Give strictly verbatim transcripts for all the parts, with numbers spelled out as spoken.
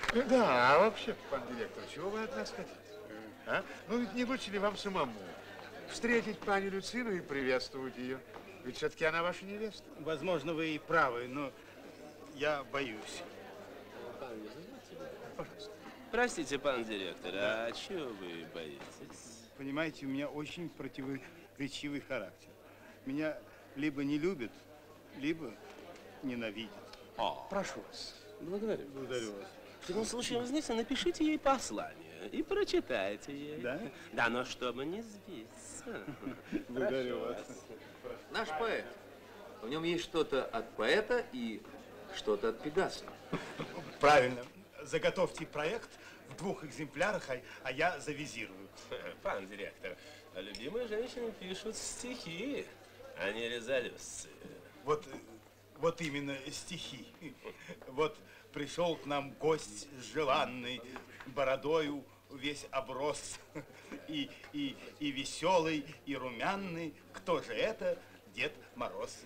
Да, а вообще, пан директор, чего вы от нас хотите? А? Ну, ведь не лучше ли вам самому встретить пани Люцину и приветствовать ее? Ведь все-таки она ваша невеста. Возможно, вы и правы, но я боюсь. Пожалуйста. Простите, пан директор, да. А чего вы боитесь? Понимаете, у меня очень противоречивый характер. Меня либо не любят, либо ненавидят. О, Прошу вас. благодарю. Благодарю вас. В таком случае, вы знаете, напишите ей послание и прочитайте ей. Да? Да, но чтобы не сбиться. Благодарю вас. Наш поэт. В нем есть что-то от поэта и что-то от Пегаса. Правильно. Заготовьте проект в двух экземплярах, а, а я завизирую. Пан директор, любимые женщины пишут стихи, а не резолюции. Вот, вот именно стихи. Вот пришел к нам гость желанный, бородою весь оброс, и, и, и веселый, и румяный. Кто же это? Дед Мороз.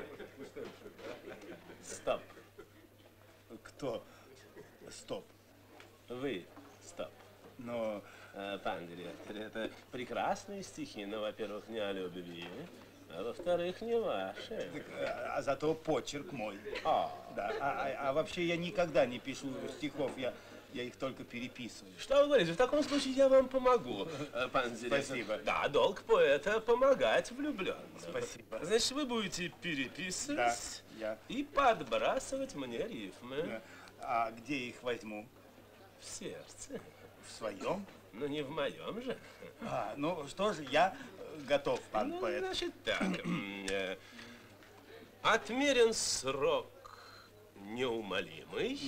Стоп. Кто? Стоп. Вы, стоп. Но... А, пан директор, это прекрасные стихи, но, во-первых, не о любви, а во-вторых, не ваши. Так, а, а зато почерк мой. А, Да, а, а, а вообще я никогда не пишу стихов, я, я их только переписываю. что вы говорите? В таком случае я вам помогу, пан директор. Спасибо. Да, долг поэта помогать влюбленным. Спасибо. Значит, вы будете переписывать Да, я. и подбрасывать мне рифмы А где их возьму? в сердце. В своем? Но не в моем же. А, ну что же, я готов, пан Ну, поэт. значит так. э, Отмерен срок неумолимый.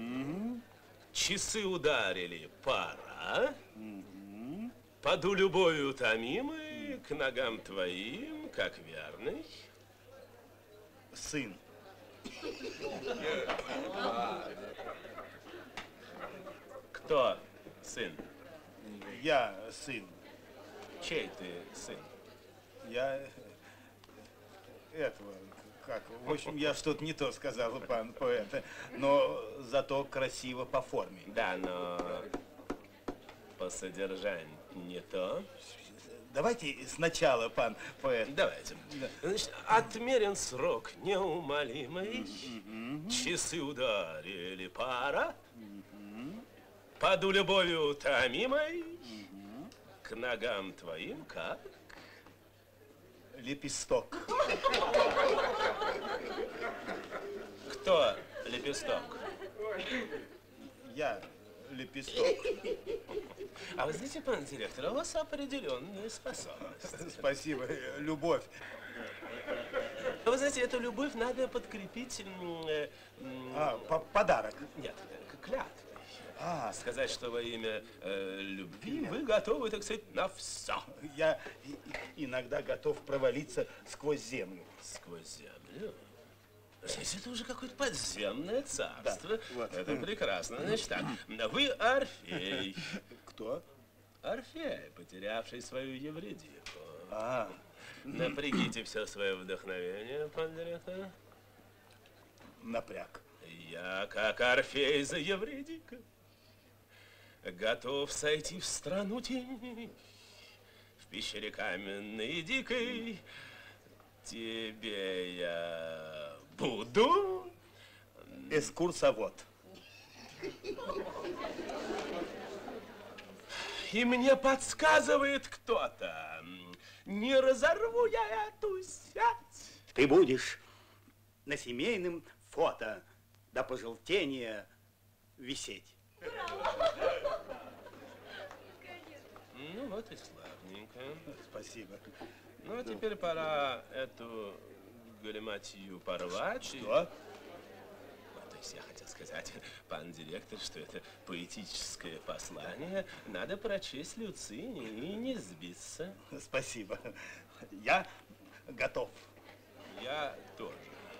Часы ударили, пора. Паду любовью томимой к ногам твоим, как верный. Сын. Кто сын? Я сын. Чей ты сын? Я этого, как, в общем, я что-то не то сказал, пан поэт, но зато красиво по форме. Да, но по содержанию не то. Давайте сначала, пан поэт. Давайте. Значит, отмерен срок неумолимый, часы ударили, пора, паду любовью томимой к ногам твоим, как? Лепесток. Кто лепесток? Я лепесток. А вы знаете, пан директор, у вас определенные способности. Спасибо. Любовь. Вы знаете, эту любовь надо подкрепить... м, э, м, А, по подарок. Нет, к клятвой. А, Сказать, что во имя э, любви вы готовы, так сказать, на все. я и- и- иногда готов провалиться сквозь землю. Сквозь землю? Знаете, это уже какое-то подземное царство. Да, вот. Это прекрасно. Значит так, вы Орфей. Кто? Орфей, потерявший свою Евредику. А, Напрягите все свое вдохновение, пан директор. напряг. Я, как Орфей за Евредика, готов сойти в страну теней, в пещере каменной и дикой. Тебе я буду Экскурсовод. и мне подсказывает кто-то, не разорву я эту сеть. Ты будешь на семейном фото до пожелтения висеть. Ну вот и славненько. Спасибо. Ну а теперь пора эту галиматью порвать. Что? То есть я хотел сказать, пан директор, что это поэтическое послание надо прочесть Люцине и не сбиться. Спасибо. Я готов. Я тоже.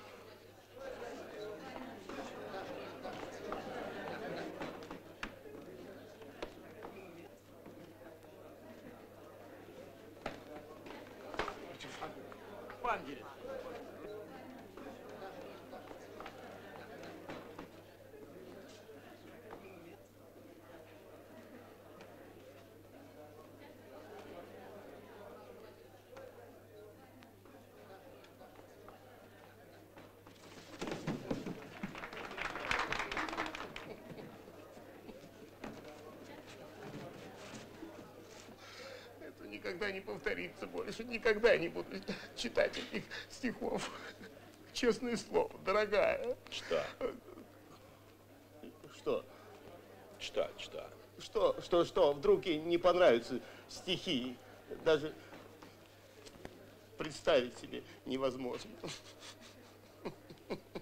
Пан директор. никогда не повторится больше. Никогда не буду читать этих стихов. Честное слово, дорогая. Что? Что? Что, что? Что, что, что? Вдруг ей не понравятся стихи. Даже представить себе невозможно.